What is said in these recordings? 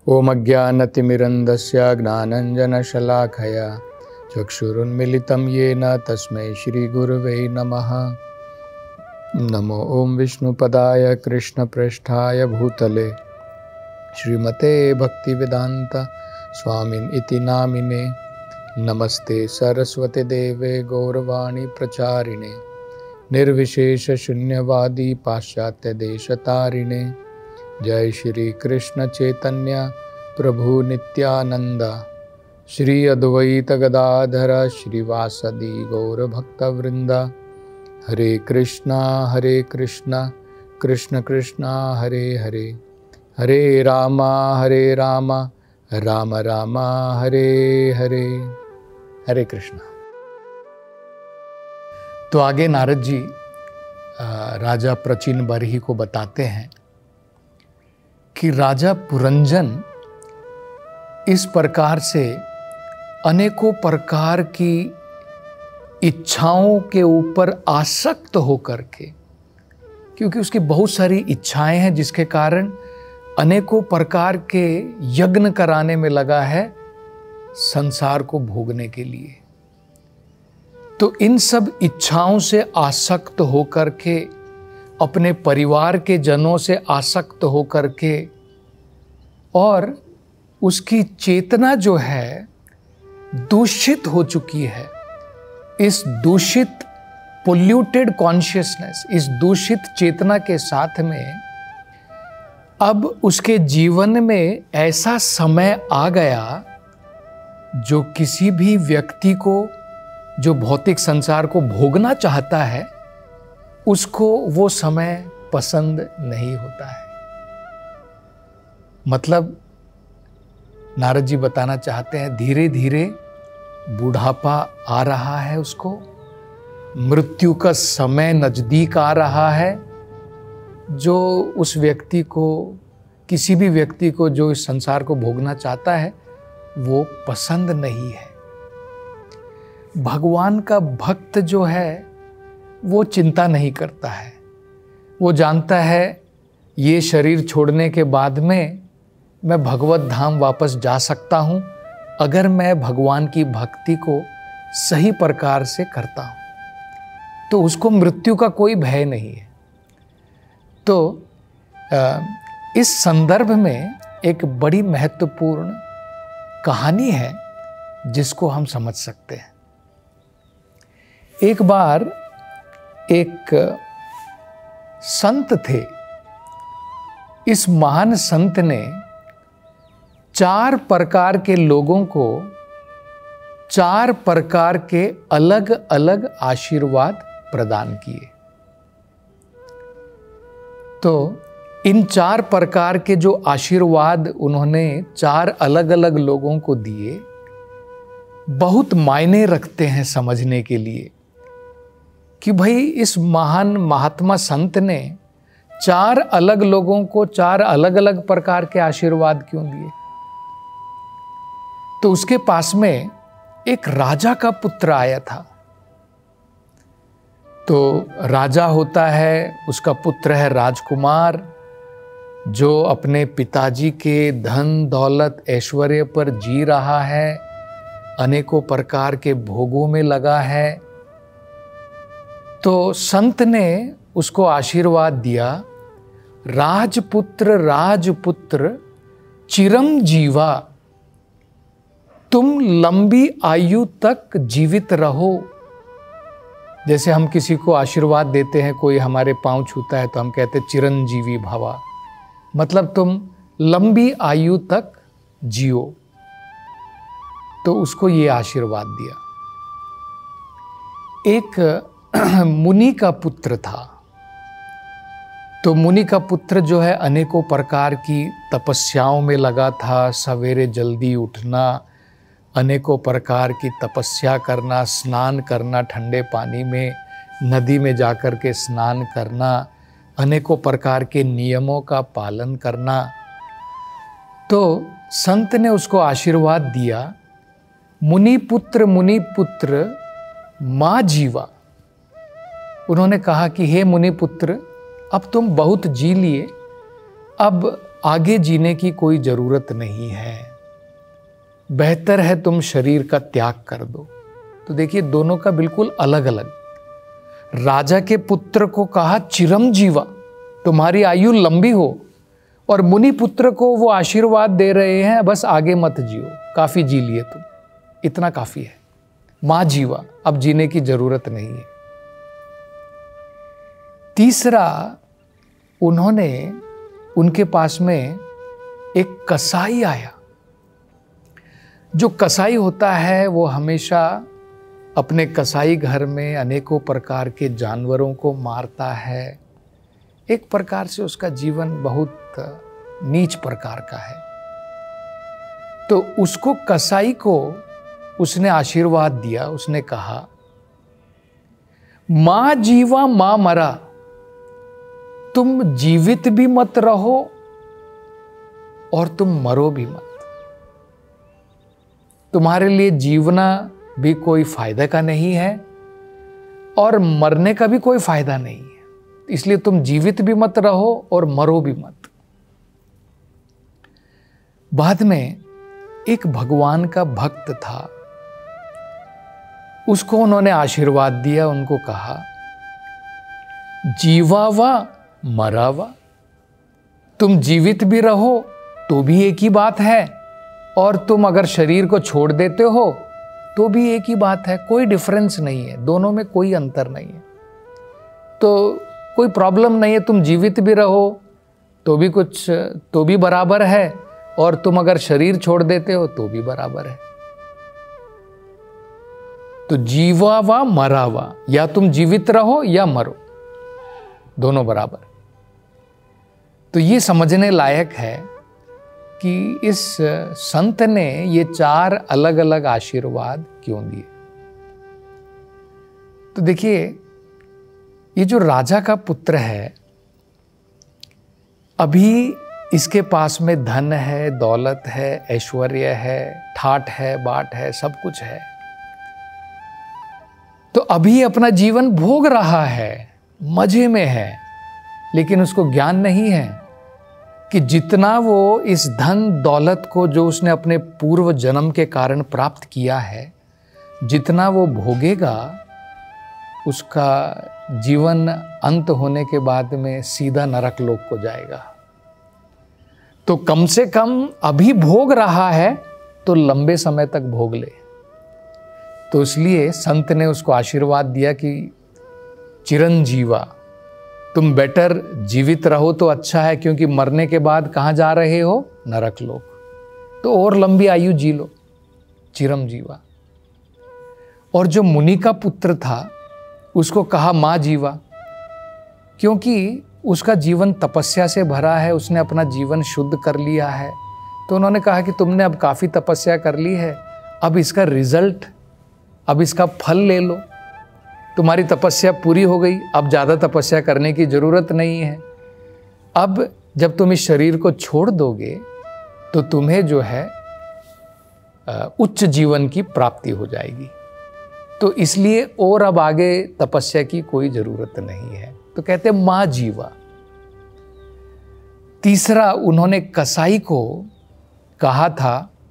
ओम अज्ञानतिमिरन्धस्य ज्ञानञ्जनशलाखया चक्षुरुन्मिलितं येन तस्मै श्रीगुरवे नमः। नमो ओम विष्णुपदाय कृष्णप्रेष्ठाय भूतले श्रीमते भक्तिवेदांत स्वामिन इति नामिने। नमस्ते सरस्वती देवे गौरवाणी प्रचारिणे निर्विशेष शून्यवादी पाश्चात्य देशतारिणे। जय श्री कृष्ण चैतन्य प्रभु नित्यानंद श्री अद्वैत गदाधर श्रीवासदि गौर भक्तवृंद। हरे कृष्णा कृष्ण कृष्णा हरे हरे, हरे राम राम राम हरे हरे। हरे कृष्णा। तो आगे नारद जी राजा प्रचिन बरही को बताते हैं कि राजा पुरंजन इस प्रकार से अनेकों प्रकार की इच्छाओं के ऊपर आसक्त होकर के, क्योंकि उसकी बहुत सारी इच्छाएं हैं जिसके कारण अनेकों प्रकार के यज्ञ कराने में लगा है संसार को भोगने के लिए। तो इन सब इच्छाओं से आसक्त होकर के, अपने परिवार के जनों से आसक्त होकर के, और उसकी चेतना जो है दूषित हो चुकी है। इस दूषित पोल्यूटेड कॉन्शियसनेस, इस दूषित चेतना के साथ में अब उसके जीवन में ऐसा समय आ गया जो किसी भी व्यक्ति को जो भौतिक संसार को भोगना चाहता है उसको वो समय पसंद नहीं होता है। मतलब नारद जी बताना चाहते हैं धीरे धीरे बुढ़ापा आ रहा है, उसको मृत्यु का समय नजदीक आ रहा है, जो उस व्यक्ति को, किसी भी व्यक्ति को जो इस संसार को भोगना चाहता है वो पसंद नहीं है। भगवान का भक्त जो है वो चिंता नहीं करता है। वो जानता है ये शरीर छोड़ने के बाद में मैं भगवत धाम वापस जा सकता हूँ अगर मैं भगवान की भक्ति को सही प्रकार से करता हूँ। तो उसको मृत्यु का कोई भय नहीं है। तो इस संदर्भ में एक बड़ी महत्वपूर्ण कहानी है जिसको हम समझ सकते हैं। एक बार एक संत थे। इस महान संत ने 4 प्रकार के लोगों को 4 प्रकार के अलग अलग आशीर्वाद प्रदान किए। तो इन 4 प्रकार के जो आशीर्वाद उन्होंने 4 अलग अलग लोगों को दिए बहुत मायने रखते हैं समझने के लिए कि भाई इस महान महात्मा संत ने 4 अलग लोगों को 4 अलग अलग प्रकार के आशीर्वाद क्यों दिए। तो उसके पास में एक राजा का पुत्र आया था। तो राजा होता है, उसका पुत्र है राजकुमार, जो अपने पिताजी के धन दौलत ऐश्वर्य पर जी रहा है, अनेकों प्रकार के भोगों में लगा है। तो संत ने उसको आशीर्वाद दिया, राजपुत्र राजपुत्र चिरम जीवा, तुम लंबी आयु तक जीवित रहो। जैसे हम किसी को आशीर्वाद देते हैं, कोई हमारे पांव छूता है तो हम कहते हैं चिरंजीवी भवा, मतलब तुम लंबी आयु तक जियो। तो उसको ये आशीर्वाद दिया। एक मुनि का पुत्र था। तो मुनि का पुत्र जो है अनेकों प्रकार की तपस्याओं में लगा था। सवेरे जल्दी उठना, अनेकों प्रकार की तपस्या करना, स्नान करना ठंडे पानी में, नदी में जाकर के स्नान करना, अनेकों प्रकार के नियमों का पालन करना। तो संत ने उसको आशीर्वाद दिया, मुनि पुत्र माँ जीवा। उन्होंने कहा कि हे मुनि पुत्र, अब तुम बहुत जी लिए, अब आगे जीने की कोई जरूरत नहीं है, बेहतर है तुम शरीर का त्याग कर दो। तो देखिए दोनों का बिल्कुल अलग अलग। राजा के पुत्र को कहा चिरम जीवा, तुम्हारी आयु लंबी हो, और मुनि पुत्र को वो आशीर्वाद दे रहे हैं बस आगे मत जियो, काफी जी लिए तुम, इतना काफी है, मां जीवा, अब जीने की जरूरत नहीं है। तीसरा, उन्होंने उनके पास में एक कसाई आया। जो कसाई होता है वो हमेशा अपने कसाई घर में अनेकों प्रकार के जानवरों को मारता है। एक प्रकार से उसका जीवन बहुत नीच प्रकार का है। तो उसको, कसाई को उसने आशीर्वाद दिया। उसने कहा मां जीवा मां मरा, तुम जीवित भी मत रहो और तुम मरो भी मत। तुम्हारे लिए जीवना भी कोई फायदा का नहीं है और मरने का भी कोई फायदा नहीं है, इसलिए तुम जीवित भी मत रहो और मरो भी मत। बाद में एक भगवान का भक्त था, उसको उन्होंने आशीर्वाद दिया। उनको कहा जीवा वा मरा वा, तुम जीवित भी रहो तो भी एक ही बात है, और तुम अगर शरीर को छोड़ देते हो तो भी एक ही बात है, कोई डिफरेंस नहीं है, दोनों में कोई अंतर नहीं है। तो कोई प्रॉब्लम नहीं है, तुम जीवित भी रहो तो भी बराबर है, और तुम अगर शरीर छोड़ देते हो तो भी बराबर है। तो जीवा वा मरा वा, या तुम जीवित रहो या मरो, दोनों बराबर। तो ये समझने लायक है कि इस संत ने ये 4 अलग अलग आशीर्वाद क्यों दिए। तो देखिए, ये जो राजा का पुत्र है, अभी इसके पास में धन है, दौलत है, ऐश्वर्य है, ठाट है, बाट है, सब कुछ है। तो अभी अपना जीवन भोग रहा है, मजे में है, लेकिन उसको ज्ञान नहीं है कि जितना वो इस धन दौलत को, जो उसने अपने पूर्व जन्म के कारण प्राप्त किया है, जितना वो भोगेगा, उसका जीवन अंत होने के बाद में सीधा नरक लोक को जाएगा। तो कम से कम अभी भोग रहा है तो लंबे समय तक भोग ले। तो इसलिए संत ने उसको आशीर्वाद दिया कि चिरंजीवा, तुम बेटर जीवित रहो तो अच्छा है, क्योंकि मरने के बाद कहाँ जा रहे हो? नरक लोक। तो और लंबी आयु जी लो, चिरम जीवा। और जो मुनि का पुत्र था उसको कहा मां जीवा, क्योंकि उसका जीवन तपस्या से भरा है, उसने अपना जीवन शुद्ध कर लिया है। तो उन्होंने कहा कि तुमने अब काफ़ी तपस्या कर ली है, अब इसका रिजल्ट, अब इसका फल ले लो। तुम्हारी तपस्या पूरी हो गई, अब ज़्यादा तपस्या करने की ज़रूरत नहीं है। अब जब तुम इस शरीर को छोड़ दोगे तो तुम्हें जो है उच्च जीवन की प्राप्ति हो जाएगी। तो इसलिए और अब आगे तपस्या की कोई ज़रूरत नहीं है। तो कहते मां जीवा। तीसरा, उन्होंने कसाई को कहा था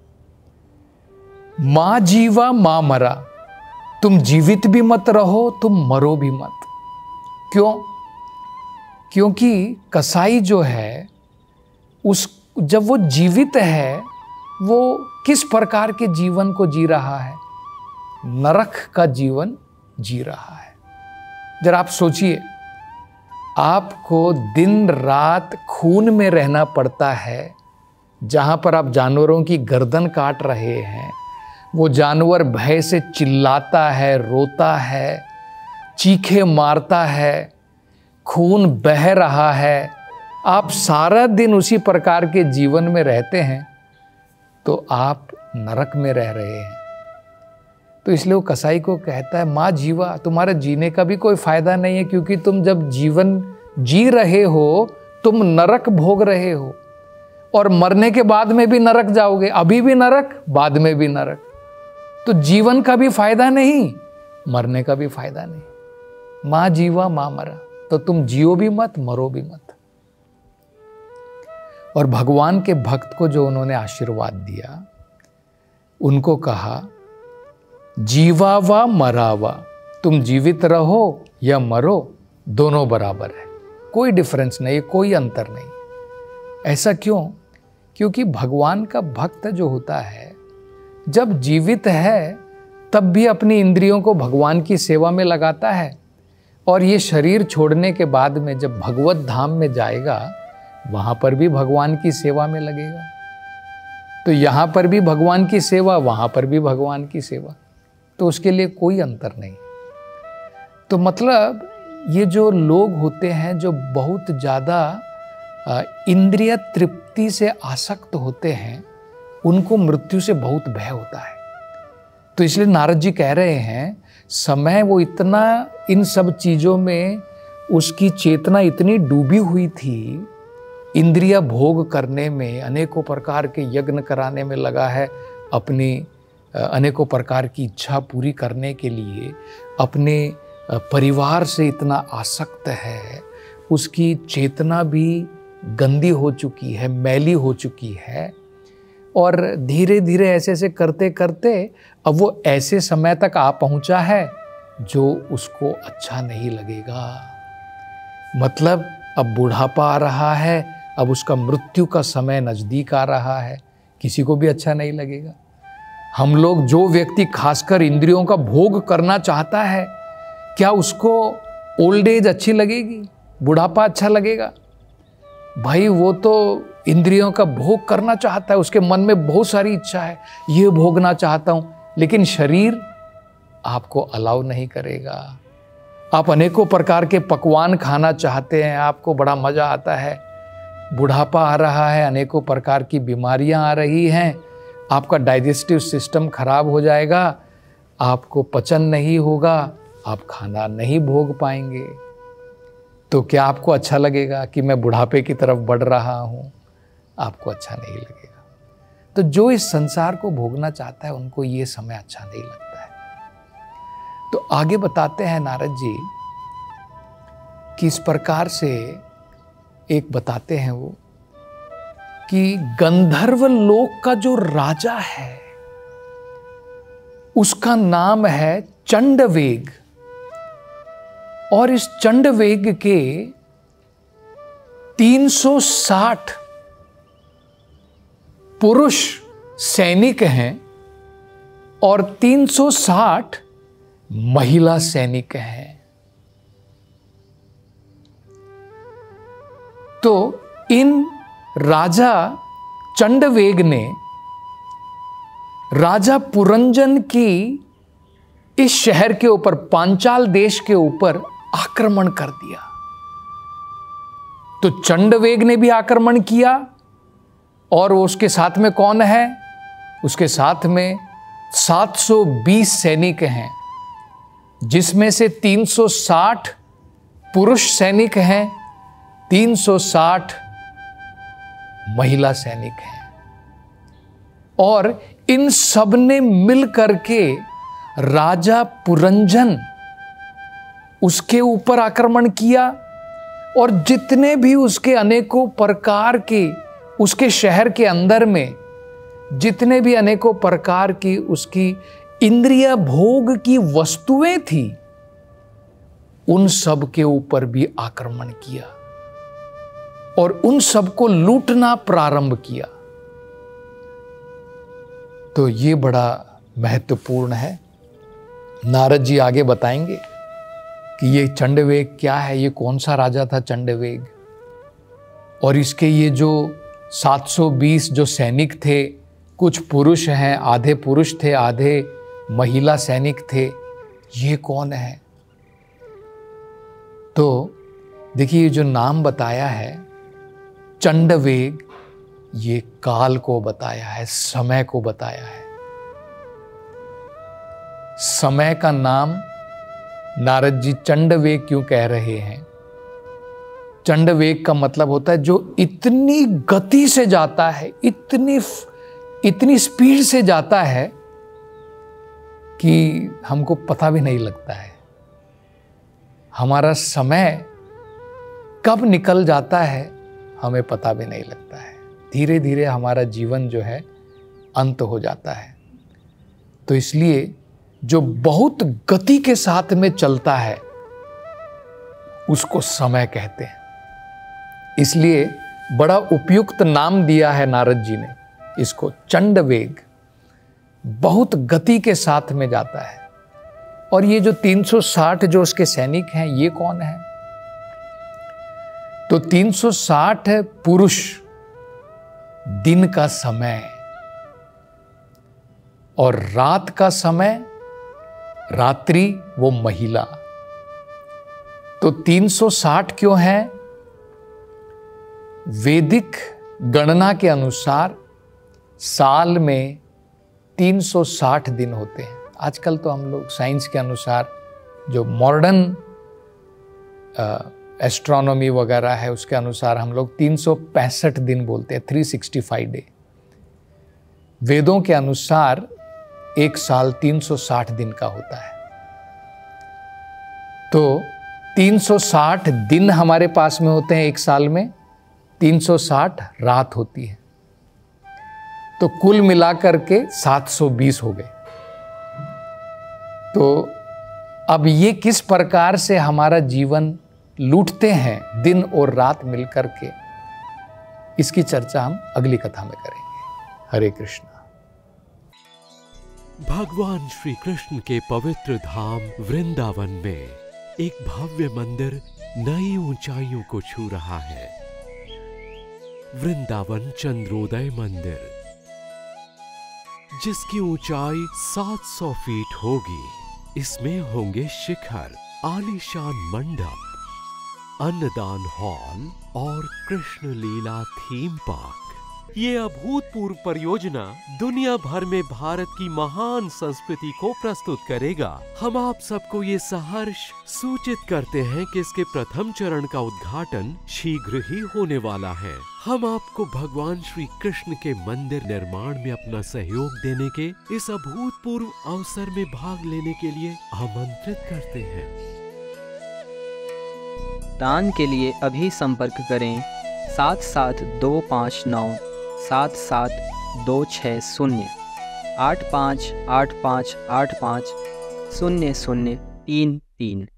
मां जीवा मां मरा, तुम जीवित भी मत रहो, तुम मरो भी मत। क्यों? क्योंकि कसाई जो है, जब वो जीवित है, वो किस प्रकार के जीवन को जी रहा है? नरक का जीवन जी रहा है। जरा आप सोचिए, आपको दिन रात खून में रहना पड़ता है। जहां पर आप जानवरों की गर्दन काट रहे हैं, वो जानवर भय से चिल्लाता है, रोता है, चीखे मारता है, खून बह रहा है, आप सारा दिन उसी प्रकार के जीवन में रहते हैं, तो आप नरक में रह रहे हैं। तो इसलिए वो कसाई को कहता है मां जीवा, तुम्हारे जीने का भी कोई फायदा नहीं है, क्योंकि तुम जब जीवन जी रहे हो तुम नरक भोग रहे हो, और मरने के बाद में भी नरक जाओगे, अभी भी नरक, बाद में भी नरक। तो जीवन का भी फायदा नहीं, मरने का भी फायदा नहीं। मां जीवा मां मरा, तो तुम जियो भी मत, मरो भी मत। और भगवान के भक्त को जो उन्होंने आशीर्वाद दिया, उनको कहा जीवा वा मरावा, तुम जीवित रहो या मरो, दोनों बराबर है, कोई डिफरेंस नहीं, कोई अंतर नहीं। ऐसा क्यों? क्योंकि भगवान का भक्त जो होता है, जब जीवित है तब भी अपनी इंद्रियों को भगवान की सेवा में लगाता है, और ये शरीर छोड़ने के बाद में जब भगवत धाम में जाएगा, वहाँ पर भी भगवान की सेवा में लगेगा। तो यहाँ पर भी भगवान की सेवा, वहाँ पर भी भगवान की सेवा, तो उसके लिए कोई अंतर नहीं। तो मतलब ये जो लोग होते हैं जो बहुत ज़्यादा इंद्रिय तृप्ति से आसक्त होते हैं, उनको मृत्यु से बहुत भय होता है। तो इसलिए नारद जी कह रहे हैं, समय वो इतना इन सब चीज़ों में उसकी चेतना इतनी डूबी हुई थी, इंद्रिय भोग करने में, अनेकों प्रकार के यज्ञ कराने में लगा है, अपनी अनेकों प्रकार की इच्छा पूरी करने के लिए, अपने परिवार से इतना आसक्त है, उसकी चेतना भी गंदी हो चुकी है, मैली हो चुकी है, और धीरे धीरे ऐसे ऐसे करते करते अब वो ऐसे समय तक आ पहुंचा है जो उसको अच्छा नहीं लगेगा। मतलब अब बुढ़ापा आ रहा है, अब उसका मृत्यु का समय नज़दीक आ रहा है, किसी को भी अच्छा नहीं लगेगा। हम लोग, जो व्यक्ति खासकर इंद्रियों का भोग करना चाहता है, क्या उसको ओल्ड एज अच्छी लगेगी, बुढ़ापा अच्छा लगेगा? भाई वो तो इंद्रियों का भोग करना चाहता है, उसके मन में बहुत सारी इच्छा है, ये भोगना चाहता हूँ, लेकिन शरीर आपको अलाउ नहीं करेगा। आप अनेकों प्रकार के पकवान खाना चाहते हैं, आपको बड़ा मज़ा आता है, बुढ़ापा आ रहा है, अनेकों प्रकार की बीमारियां आ रही हैं, आपका डाइजेस्टिव सिस्टम खराब हो जाएगा, आपको पचन नहीं होगा, आप खाना नहीं भोग पाएंगे। तो क्या आपको अच्छा लगेगा कि मैं बुढ़ापे की तरफ बढ़ रहा हूँ? आपको अच्छा नहीं लगेगा। तो जो इस संसार को भोगना चाहता है, उनको ये समय अच्छा नहीं लगता है। तो आगे बताते हैं नारद जी कि इस प्रकार से एक बताते हैं वो कि गंधर्व लोक का जो राजा है, उसका नाम है चंडवेग, और इस चंडवेग के 360 पुरुष सैनिक हैं और 360 महिला सैनिक हैं। तो इन राजा चंडवेग ने राजा पुरंजन की इस शहर के ऊपर, पांचाल देश के ऊपर आक्रमण कर दिया। तो चंडवेग ने भी आक्रमण किया, और उसके साथ में कौन है? उसके साथ में 720 सैनिक हैं, जिसमें से 360 पुरुष सैनिक हैं, 360 महिला सैनिक हैं। और इन सब ने मिल करके राजा पुरंजन, उसके ऊपर आक्रमण किया, और जितने भी उसके अनेकों प्रकार के, उसके शहर के अंदर में जितने भी अनेकों प्रकार की उसकी इंद्रिय भोग की वस्तुएं थी, उन सब के ऊपर भी आक्रमण किया और उन सबको लूटना प्रारंभ किया। तो ये बड़ा महत्वपूर्ण है। नारद जी आगे बताएंगे कि ये चंडवेग क्या है, ये कौन सा राजा था चंडवेग, और इसके ये जो 720 जो सैनिक थे, कुछ पुरुष हैं, आधे पुरुष थे, आधे महिला सैनिक थे, ये कौन है? तो देखिए, ये जो नाम बताया है चंडवेग, ये काल को बताया है, समय को बताया है। समय का नाम नारद जी चंडवेग क्यों कह रहे हैं? चंडवेग का मतलब होता है जो इतनी गति से जाता है, इतनी स्पीड से जाता है कि हमको पता भी नहीं लगता है। हमारा समय कब निकल जाता है हमें पता भी नहीं लगता है। धीरे धीरे हमारा जीवन जो है अंत हो जाता है। तो इसलिए जो बहुत गति के साथ में चलता है उसको समय कहते हैं। इसलिए बड़ा उपयुक्त नाम दिया है नारद जी ने इसको, चंड वेग। बहुत गति के साथ में जाता है। और ये जो 360 जो उसके सैनिक हैं, ये कौन है? तो 360 है पुरुष, दिन का समय, और रात का समय, रात्रि, वो महिला। तो 360 क्यों है? वैदिक गणना के अनुसार साल में 360 दिन होते हैं। आजकल तो हम लोग साइंस के अनुसार जो मॉडर्न एस्ट्रोनॉमी वगैरह है उसके अनुसार हम लोग 365 दिन बोलते हैं, 365 डे। वेदों के अनुसार एक साल 360 दिन का होता है। तो 360 दिन हमारे पास में होते हैं एक साल में, 360 रात होती है। तो कुल मिलाकर के 720 हो गए। तो अब ये किस प्रकार से हमारा जीवन लूटते हैं दिन और रात मिलकर के, इसकी चर्चा हम अगली कथा में करेंगे। हरे कृष्णा। भगवान श्री कृष्ण के पवित्र धाम वृंदावन में एक भव्य मंदिर नई ऊंचाइयों को छू रहा है। वृंदावन चंद्रोदय मंदिर, जिसकी ऊंचाई 700 फीट होगी। इसमें होंगे शिखर, आलीशान मंडप, अन्नदान हॉल और कृष्ण लीला थीम पार्क। ये अभूतपूर्व परियोजना दुनिया भर में भारत की महान संस्कृति को प्रस्तुत करेगा। हम आप सबको ये सहर्ष सूचित करते हैं कि इसके प्रथम चरण का उद्घाटन शीघ्र ही होने वाला है। हम आपको भगवान श्री कृष्ण के मंदिर निर्माण में अपना सहयोग देने के इस अभूतपूर्व अवसर में भाग लेने के लिए आमंत्रित करते हैं। दान के लिए अभी संपर्क करें 7725977260 8585850033।